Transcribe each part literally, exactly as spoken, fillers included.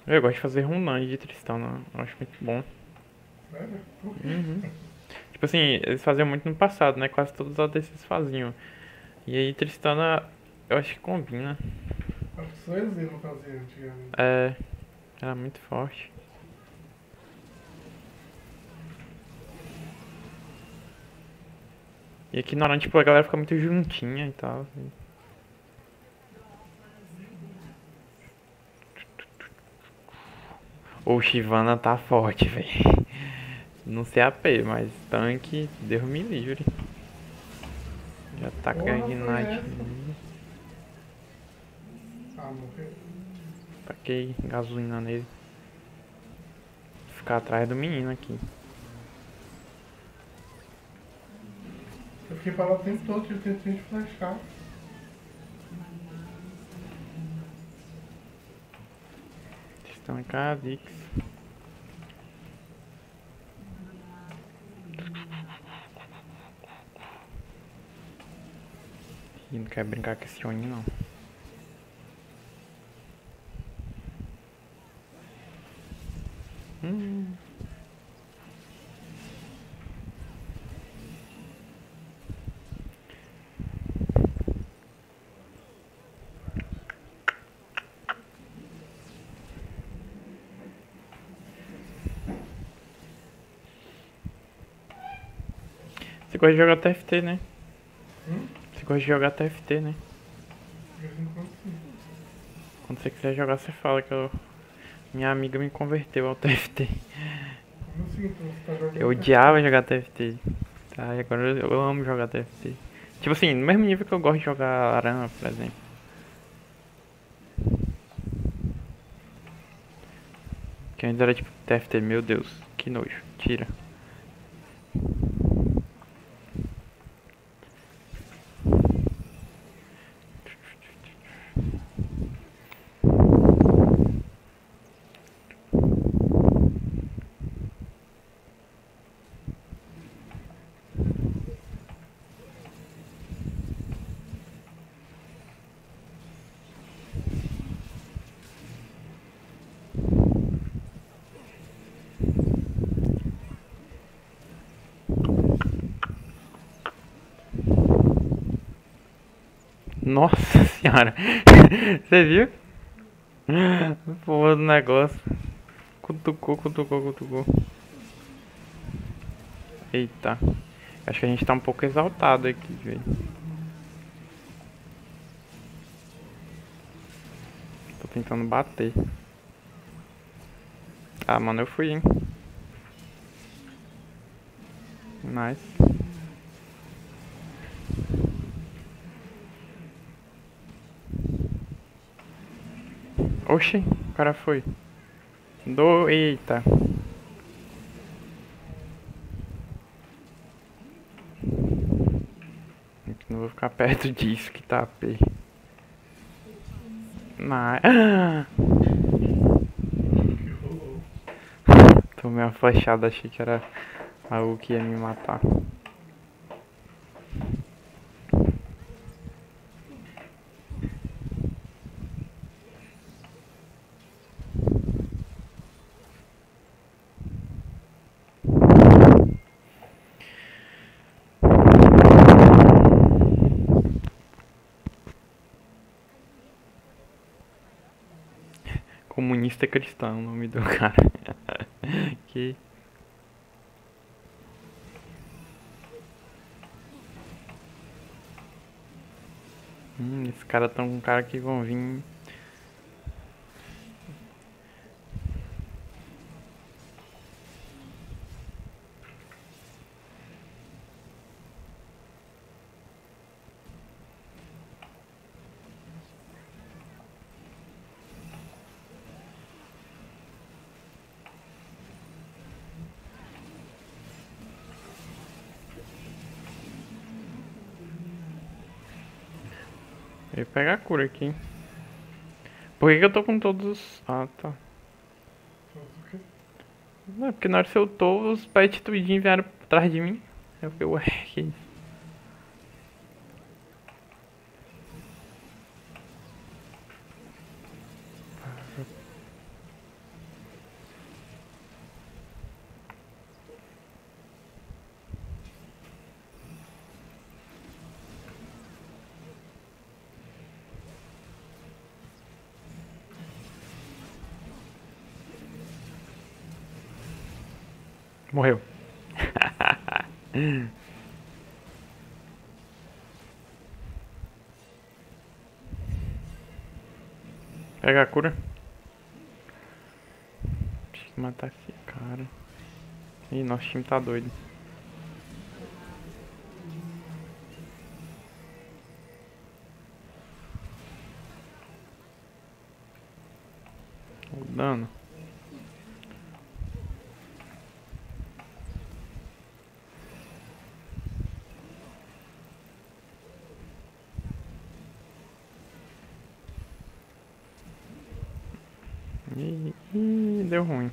Eu gosto de fazer runão de Tristana, eu acho muito bom. Sério? Por quê? Uhum. Tipo assim, eles faziam muito no passado, né? Quase todos os A D Cs faziam. E aí Tristana, eu acho que combina. Acho que só eles não faziam antigamente. É, era muito forte. E aqui na hora, tipo, a galera fica muito juntinha e tal. O Shyvana tá forte, velho. Não sei A P, mas tanque, Deus me livre. Já taca Porra, foi Ignite essa? nele. Ah, morreu. Taquei gasolina nele. Ficar atrás do menino aqui. Eu fiquei parado o tempo todo, tive tempo de flechar. Estão em Kha'Zix. E não quer brincar com esse Oni não. Hum. Você gosta de jogar T F T, né? Hum? Você gosta de jogar T F T, né? De vez em quando sim. Quando você quiser jogar, você fala que eu... minha amiga me converteu ao T F T. Como assim? Então você tá Eu jogando odiava T F T? jogar T F T. Tá, e agora eu, eu amo jogar T F T. Tipo assim, no mesmo nível que eu gosto de jogar Aran, por exemplo. Que antes era tipo T F T, meu Deus, que nojo. Tira. Nossa senhora. Você viu? Pô, do negócio. Cutucou, cutucou, cutucou. Eita. Acho que a gente tá um pouco exaltado aqui, velho. Tô tentando bater. Ah, mano, eu fui, hein. Nice. Oxi, o cara foi. Do. Eita. Não vou ficar perto disso que tá P. Mas. Ah! O que rolou? Tomei uma flechada, achei que era algo que ia me matar. Comunista cristão, o nome do cara. Que. Hum, esse cara tão um cara que vão vir. Eu ia pegar a cura aqui. Por que, que eu tô com todos os. Ah, tá. Todos o quê? Não, é porque na hora que eu tô, os pets tudinho vieram atrás de mim. Eu fiquei, ué, que isso? Morreu. Pega a cura. Tem que matar esse cara. Ih, nosso time tá doido. O dano. Ih, ih, deu ruim.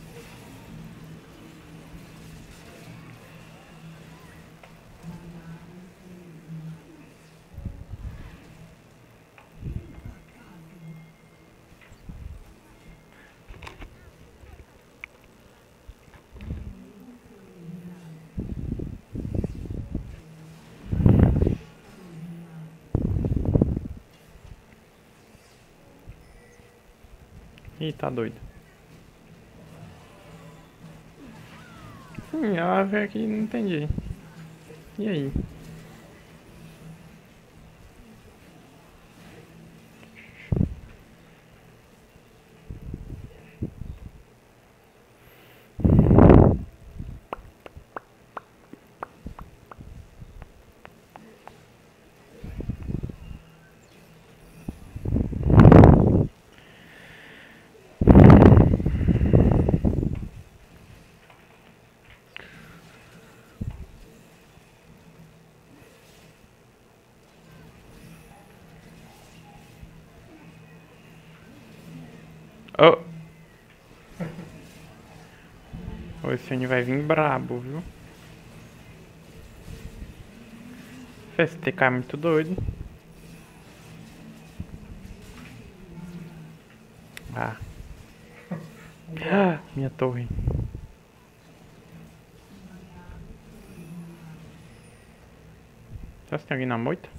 Ih, tá doido. Hum, ela veio aqui e não entendi. E aí? Oh! Oh, esse Oni vai vir brabo, viu? Esse T K é muito doido. Ah. Ah, minha torre. Será que tem alguém na moita?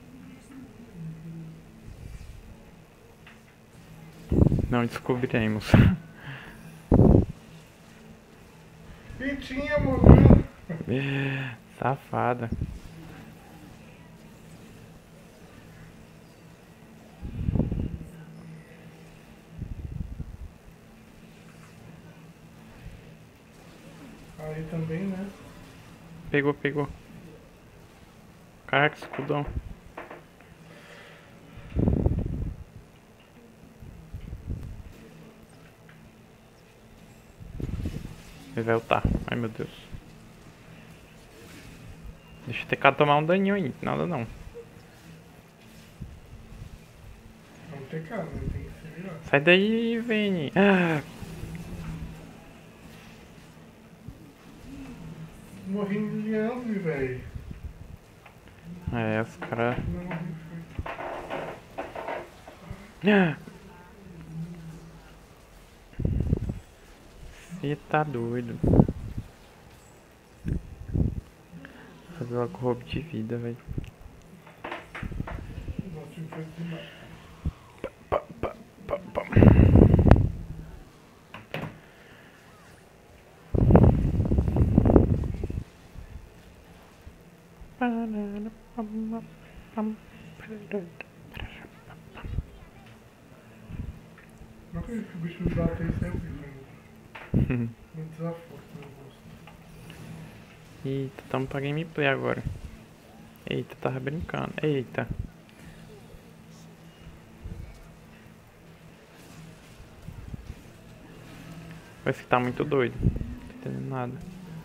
Não descobriremos. E tinha, mano. Safada. Aí também, né? Pegou, pegou. Caraca, escudão. Ele vai ultar. Ai, meu Deus. Deixa eu ter que tomar um daninho aí. Nada não. Vamos ter cara, né? Tem que se virar. Sai daí, Vini. Ah, Morri milhão, velho. é, os caras... Não morri, foi. Ah. Você tá doido. Fazer logo roubo de vida, velho. Nosso time foi demais. Pá, pá, pá, pá. Não acredito que o bicho me bateu e saiu vivo ainda. Me desafou no rosto. Eita, tamo pra gameplay agora. Eita, tava brincando. Eita. Esse tá muito doido. Não tô entendendo nada.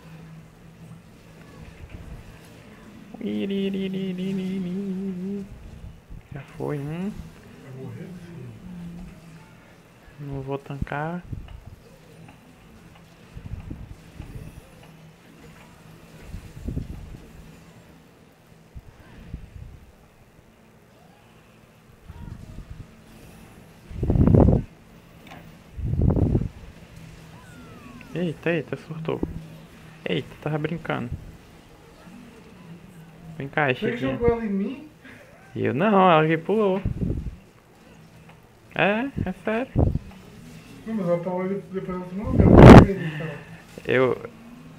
Já foi um. Vai morrer sim. Não vou tancar. Eita, eita, surtou. Eita, tava brincando. Vem cá, Você que Chiquinha. jogou ela em mim? Eu não, ela que pulou. É, é sério. Não, mas ela tá olhando depois ela não viu. Eu.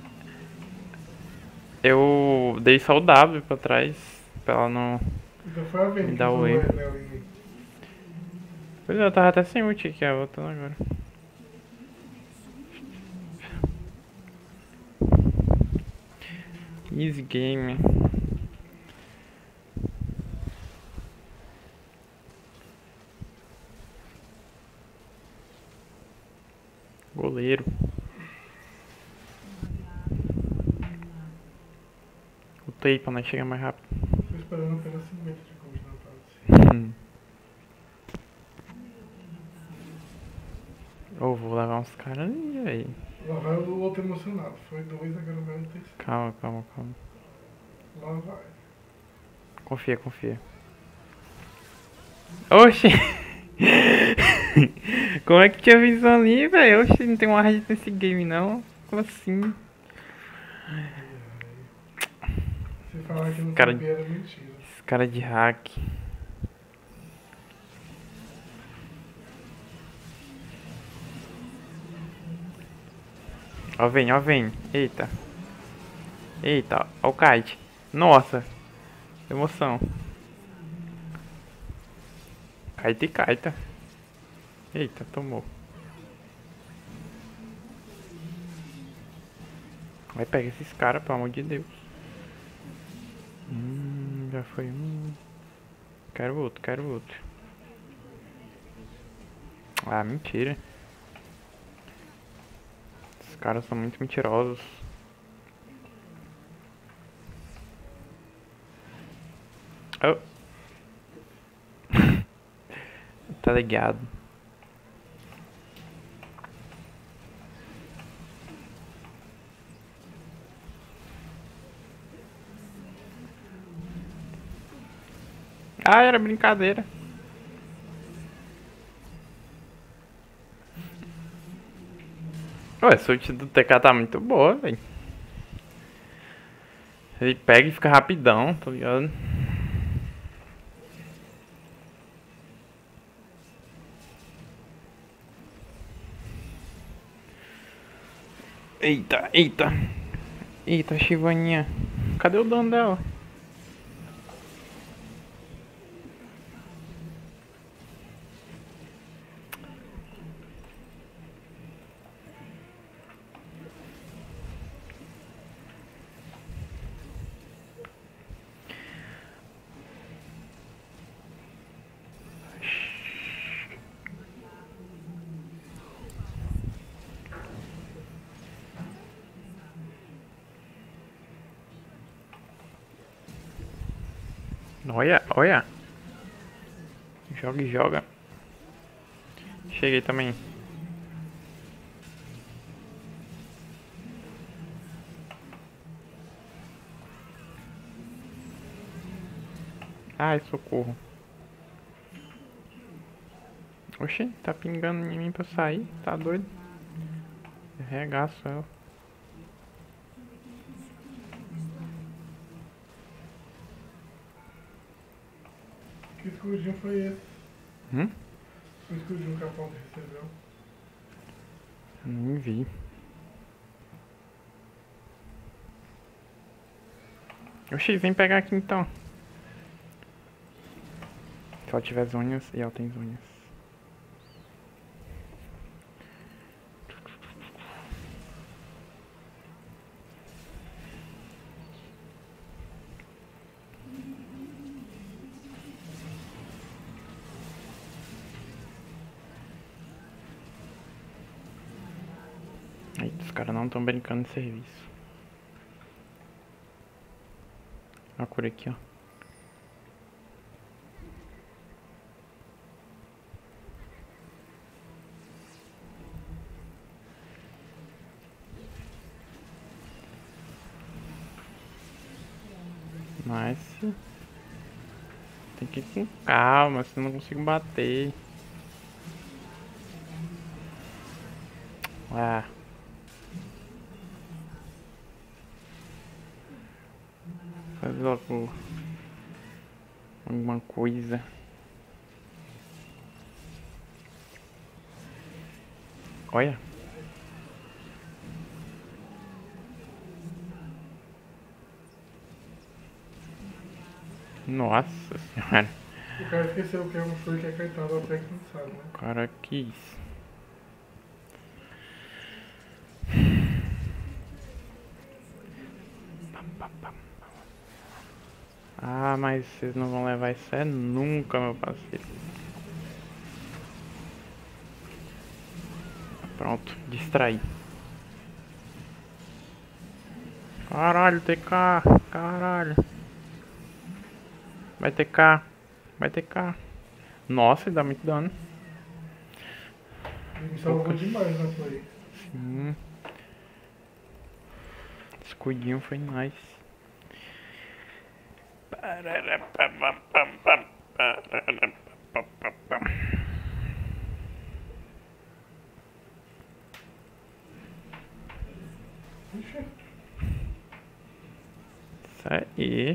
Eu dei só o W pra trás, pra ela não Então foi a Vayne me que dar usou o o E. Enel em mim. Pois é, eu tava até sem ult aqui, ó, voltando agora. Easy game. Goleiro. Lutei pra nós chegar mais rápido. Tô esperando apenas cinquenta de gols na fase. Eu vou levar uns caras ali, velho. Lá vai o outro emocionado. Foi dois, agora vai o terceiro. Calma, calma, calma. Lá vai. Confia, confia. Oxi! Como é que tinha visão ali, velho? Oxi, não tem uma rede nesse game não. Como assim? Se falar que não Cara- sabia era mentira. Esse cara de hack. Ó, vem, ó, vem. Eita. Eita, ó o kite. Nossa. Emoção. Kite e kite. Eita, tomou. Vai pegar esses caras, pelo amor de Deus. Hum, já foi um. Quero outro, quero outro. Ah, mentira. Esses caras são muito mentirosos. Oh. Tá ligado. Ah, era brincadeira. Ué, essa ult do T K tá muito boa, velho. Ele pega e fica rapidão, tá ligado? Eita, eita. Eita, Chivaninha. Cadê o dano dela? Olha, olha. Joga e joga. Cheguei também. Ai, socorro. Oxi, tá pingando em mim pra eu sair. Tá doido? Regaço ela. Que escudinho foi esse? Hum? O escudinho que a Paulo recebeu. Eu nem vi. Oxi, vem pegar aqui então. Se ela tiver zonhas e ela tem zonhas. Aí, os caras não estão brincando de serviço. Olha a cor aqui, ó. Mas tem que ir com calma, senão eu não consigo bater. Ah. Fazer logo alguma coisa. Olha. Nossa senhora. O cara esqueceu que é um foi que é caetano, até que não sabe, né? O cara quis. Ah, mas vocês não vão levar isso é nunca, meu parceiro. Pronto, distraí. Caralho, T K, caralho. Vai T K, vai T K. Nossa, ele dá muito dano. Ele me salvou demais na play. Sim. Escudinho foi nice. Ixi, Isso aí.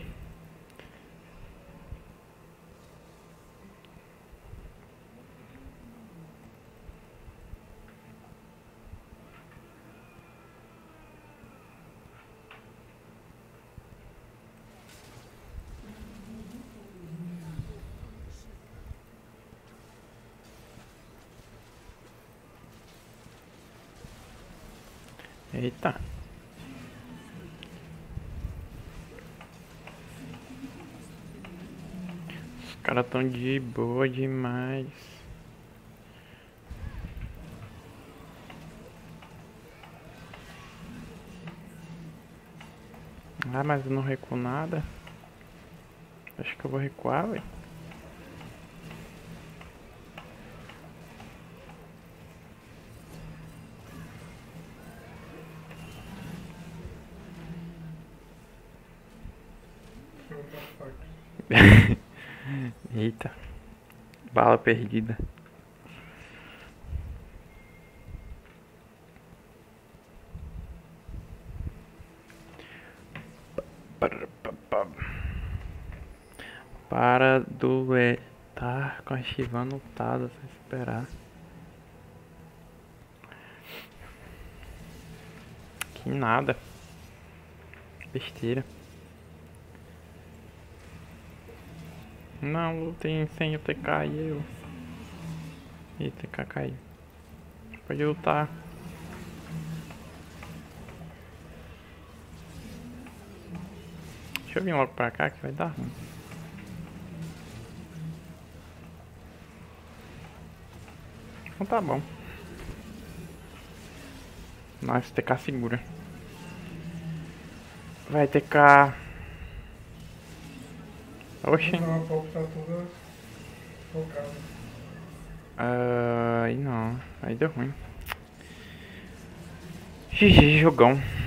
Eita. Os caras tão de boa demais. Ah, mas eu não recuo nada. Acho que eu vou recuar, velho. foi uma faca. Eita. Bala perdida. Para duetar com a Shivan lutada sem esperar. Que nada. Besteira. Não, lutem sem o T K e eu. Ih, T K caiu. Pode lutar. Deixa eu vir logo pra cá que vai dar ruim. Então tá bom. Nossa, T K segura. Vai T K. Oxi. Não, a pop tá toda focada. Ah, aí não. Aí deu ruim. G G, jogão.